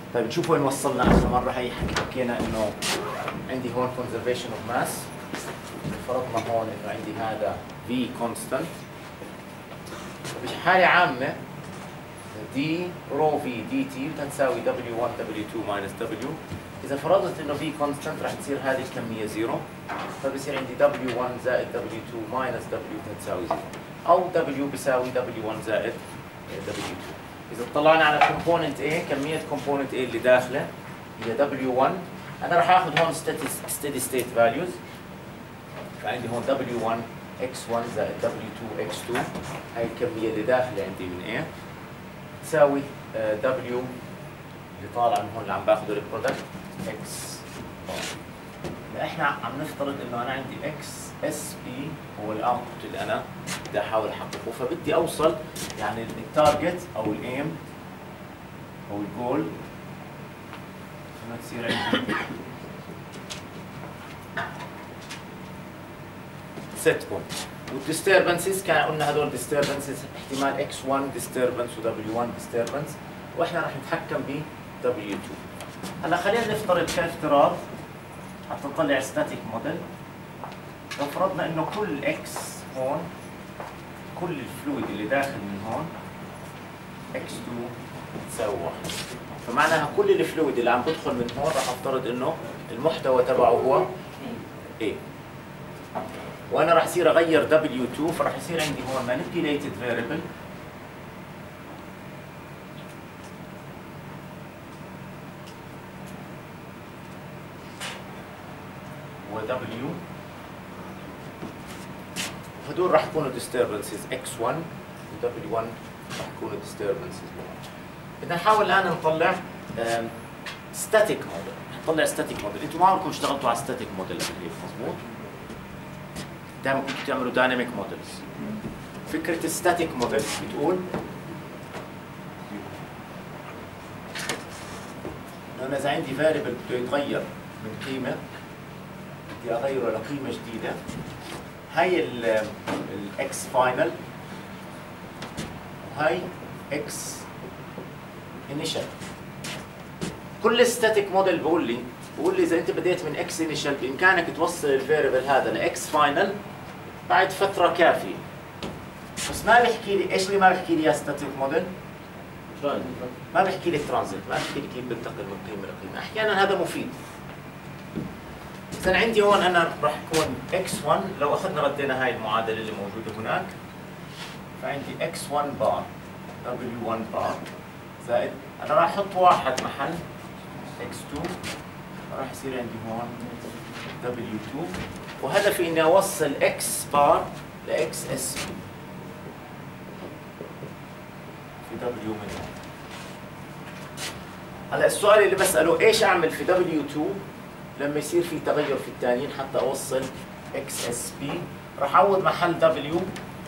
طيب نشوف وين وصلنا اخر مره. هي حكينا انه عندي هون conservation of mass، فرضنا هون انه عندي هذا V constant، بحالة عامة دي رو في دي تي بتساوي W1 W2 minus W. إذا فرضت إنه في constant راح تصير هذه الكمية زيرو، فبصير عندي W1 زائد W2 minus W تساوي زيرو، أو W بيساوي W1 زائد W2. إذا اطلعنا على component A، كمية component A اللي داخله هي W1. أنا راح آخذ هون steady state values، فعندي هون W1 X1 زائد W2 X2، هاي الكمية اللي داخله عندي من A تساوي W اللي طالع من هون اللي عم باخذه البرودكت X. احنا عم نفترض انه انا عندي X اس بي هو الاوتبوت اللي انا بدي احاول احققه، فبدي اوصل يعني التارجت او الايم او الجول انه تصير عندي set point. والديستربنسز كان قلنا هذول ديستربنسز احتمال X1 ديستربنس و W1 ديستربنس، واحنا راح نتحكم ب W2. هلا خلينا نفترض كافتراض حتى نطلع ستاتيك موديل. لو فرضنا انه كل X هون، كل الفلويد اللي داخل من هون X2 تساوي 1، فمعناها كل الفلويد اللي عم بدخل من هون راح افترض انه المحتوى تبعه هو A، وانا راح اصير اغير W2، فراح يصير عندي هون manipulated variable و W، هدول راح يكونوا disturbances X1 و W1 راح يكونوا disturbances. بدنا نحاول الان نطلع static model. نطلع static model. انتم ما عمركم اشتغلتوا على static model قبل هيك، مضبوط؟ دائما كنتوا تعملوا dynamic models. فكرة الستاتيك موديل بتقول انه انا اذا عندي فاريبل بده يتغير من قيمة، بدي اغيره لقيمة جديدة، هاي الاكس فاينل وهي اكس انيشال. كل ستاتيك موديل بقول لي اذا انت بديت من اكس انيشال بامكانك توصل الفاريبل هذا لاكس فاينل بعد فتره كافيه. بس ما بيحكي لي ايش اللي ما بيحكي لي يا ستاتيك موديل؟ ما بيحكي لي ترانزيت، ما بيحكي لي كيف بنتقل من قيمه لقيمه. احيانا هذا مفيد. اذا عندي هون انا راح يكون x1، لو اخذنا ردينا هاي المعادله اللي موجوده هناك، فعندي x1 بار w1 بار زائد انا راح احط واحد محل x2، راح يصير عندي هون w2، وهدفي اني اوصل x بار ل x s في w من هون. هلا السؤال اللي بساله ايش اعمل في w2 لما يصير في تغير في الثانيين حتى اوصل x s p؟ راح اعوض محل w،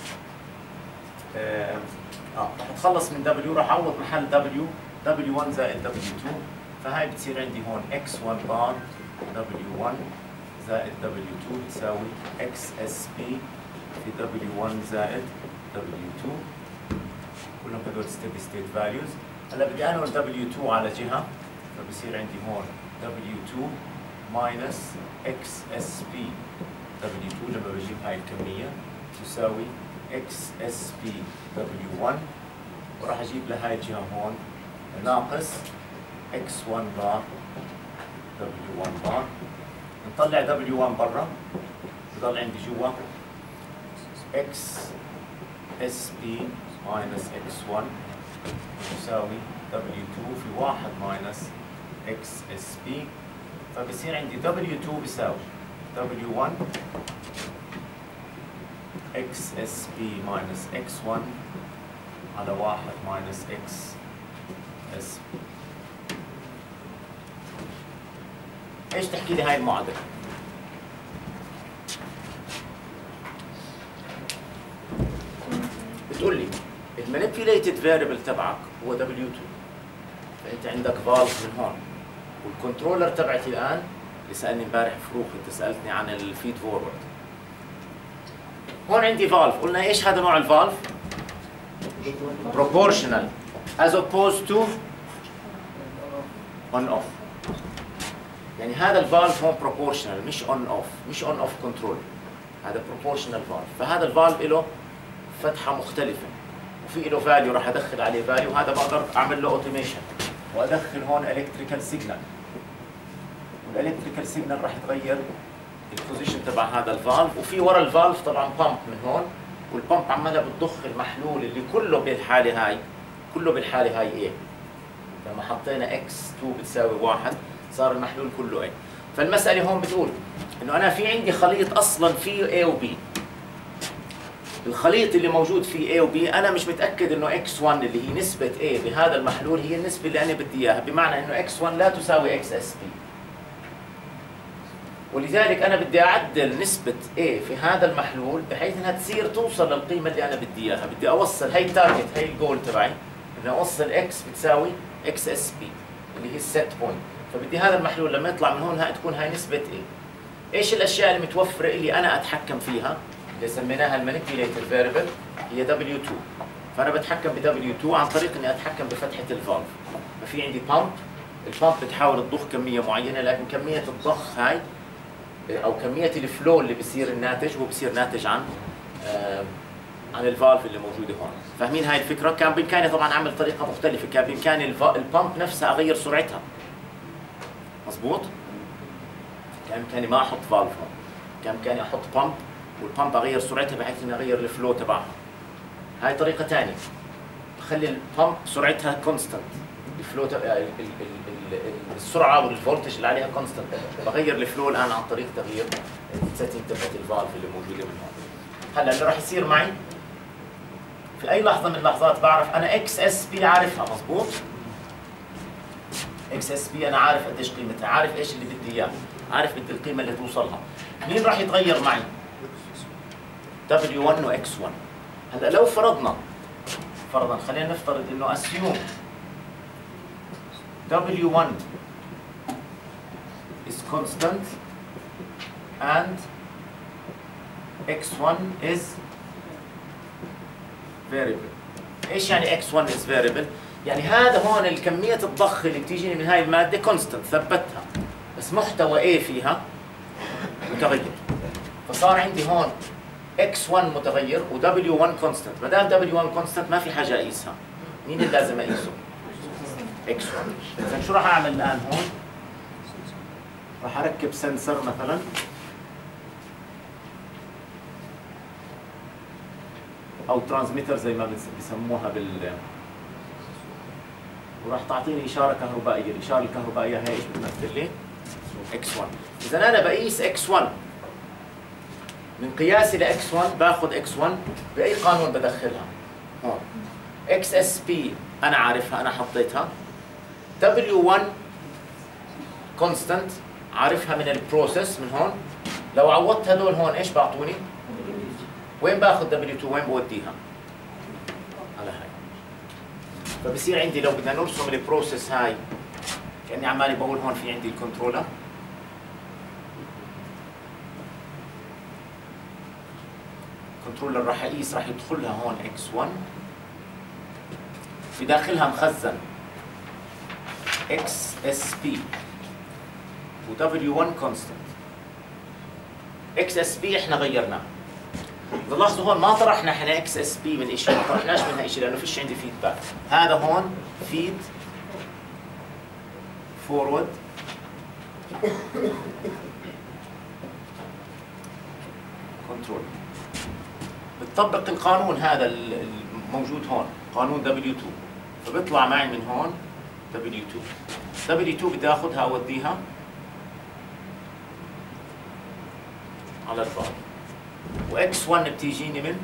راح اتخلص من w، راح اعوض محل w1 زائد w2، فهاي بتصير عندي هون x1 بار w1 زائد w2 تساوي x s p في w1 زائد w2، كلهم هدول steady state values. هلا بدي انقل w2 على جهه، فبصير عندي هون w2 minus x s p w2 لما بجيب هاي الكميه تساوي x s p w1، وراح اجيب لهاي الجهه هون ناقص x1 بار w1 بار. نطلع w1 برا، بضل عندي جوا x s p minus x1 يساوي w2 في 1 minus x s p، فبصير عندي w2 بيساوي w1 x s p minus x1 على 1 minus x s p. ايش تحكي لي هاي المعادلة؟ بتقول لي المانيبيوليتد فاريبل تبعك هو W2، فانت عندك فالف من هون، والكنترولر تبعتي الان اللي سالني امبارح فروخ، انت سالتني عن الفيد فورورد. هون عندي فالف، قلنا ايش هذا نوع الفالف؟ proportional as opposed to اون اوف. يعني هذا الفالف هون بروبورشنال مش اون اوف، مش اون اوف كنترول، هذا بروبورشنال فالف. فهذا الفالف له فتحه مختلفه وفي له فاليو راح ادخل عليه فاليو، هذا بقدر اعمل له اوتوميشن وادخل هون الكتريكال سيجنال، والالكتريكال سيجنال راح تغير البوزيشن تبع هذا الفالف. وفي ورا الفالف طبعا بامب من هون، والبامب عمالها بتضخ المحلول اللي كله بالحاله هاي، كله بالحاله هاي ايه. لما حطينا x2 بتساوي 1 صار المحلول كله ايه. فالمساله هون بتقول انه انا في عندي خليط اصلا فيه A و B. الخليط اللي موجود فيه A و B انا مش متاكد انه x1 اللي هي نسبه A بهذا المحلول هي النسبه اللي انا بدي اياها، بمعنى انه x1 لا تساوي xsp. ولذلك انا بدي اعدل نسبه A في هذا المحلول بحيث انها تصير توصل للقيمه اللي انا بدي اياها. بدي اوصل، هي التارجت، هي الجول تبعي، بدي اوصل x بتساوي xsp اللي هي السيت بوينت. فبدي هذا المحلول لما يطلع من هون تكون هاي نسبه A. ايش الاشياء المتوفره اللي انا اتحكم فيها اللي سميناها المانيبيوليتر فاريبل؟ هي W2. فانا بتحكم ب W2 عن طريق اني اتحكم بفتحه الفالف. ففي عندي بامب، البامب بتحاول تضخ كميه معينه، لكن كميه الضخ هاي او كميه الفلو اللي بصير الناتج هو بصير ناتج عن الفالف اللي موجوده هون. فاهمين هاي الفكره؟ كان بامكاني طبعا اعمل طريقه مختلفه، كان بامكاني البامب نفسها اغير سرعتها. مظبوط؟ كان بامكاني ما احط فالف هون، كان بامكاني احط بامب والبامب اغير سرعتها بحيث اني اغير الفلو تبعها. هاي طريقه ثانيه، بخلي البامب سرعتها كونستنت، الفلو السرعه والفولتج اللي عليها كونستنت، بغير الفلو الان عن طريق تغيير السيتنج تبعت الفالف اللي موجوده من هون. هلا اللي راح يصير معي في اي لحظه من اللحظات بعرف انا اكس اس بي عارفها. مظبوط؟ اكس اس بي انا عارف قديش قيمتها، عارف ايش اللي بدي اياه، عارف بدي القيمه اللي توصلها. مين راح يتغير معي؟ W1 و X1. هلا لو فرضنا خلينا نفترض انه assume W1 is constant and X1 is variable. ايش يعني X1 is variable؟ يعني هذا هون الكمية الضخ اللي بتيجيني من هاي المادة constant ثبتها، بس محتوى A فيها متغير. فصار عندي هون X1 متغير و W1 constant. ما دام W1 constant ما في حاجة اقيسها. مين اللي لازم اقيسه؟ X1. إذا شو راح اعمل الآن هون؟ راح اركب سنسر مثلا او ترانسميتر زي ما بيسموها وراح تعطيني اشاره كهربائيه، الاشاره الكهربائيه هي ايش بتمثل لي؟ X1. اذا انا بقيس X1 من قياسي ل X1 باخذ X1 باي قانون بدخلها؟ هون XSP انا عارفها، انا حطيتها. W1 constant عارفها من البروسيس من هون. لو عوضت هدول هون ايش بعطوني؟ وين باخذ W2 وين بوديها؟ على هاي. فبصير عندي لو بدنا نرسم البروسيس هاي كاني عمالي بقول هون في عندي الكنترولر، الكنترولر راح اقيس، راح يدخلها هون X1 في داخلها مخزن XSP و W1 constant. XSP احنا غيرناه. لاحظوا هون ما طرحنا احنا XSP من شيء، ما طرحناش منها شيء لانه فيش عندي فيدباك. هذا هون فيد فورورد كنترول. بتطبق القانون هذا الموجود هون، قانون W2، فبيطلع معي من هون W2. W2 بدي اخذها اوديها على الفار، وX1 بتيجيني من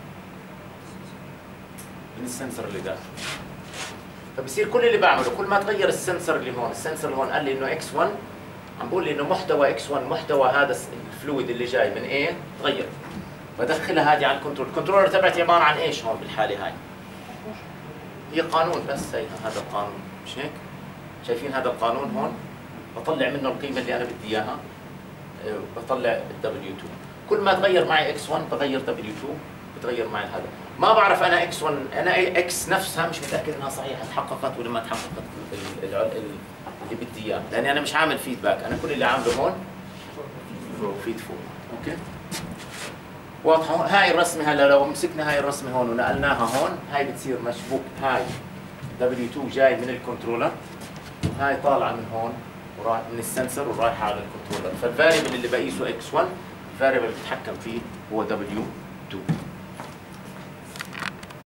السنسر اللي داخل. فبصير كل اللي بعمله كل ما تغير السنسر اللي هون، السنسر اللي هون قال لي انه X1، عم بقول لي انه محتوى X1 محتوى هذا الفلويد اللي جاي من A تغير، بدخلها هذه على الكنترول. الكنترولر تبعتي عباره عن ايش هون بالحاله هاي؟ هي قانون بس، هي هذا القانون مش هيك؟ شايفين هذا القانون هون؟ بطلع منه القيمه اللي انا بدي اياها، بطلع W2. كل ما تغير معي X1 بغير W2، بتغير معي هذا. ما بعرف انا X1، انا X نفسها مش متاكد انها صحيحه تحققت ولا ما تحققت اللي بدي اياه، لاني انا مش عامل فيدباك، انا كل اللي عامله هون فيد فور. اوكي واضحه؟ هاي الرسمه هلا لو مسكنا هاي الرسمه هون ونقلناها هون، هاي بتصير مشبوك، هاي W2 جاي من الكنترولر، وهاي طالعه من هون وراح من السنسر ورايحه على الكنترولر، فالفاريبل اللي بقيسه X1 الفاريبل اللي بتحكم فيه هو W2.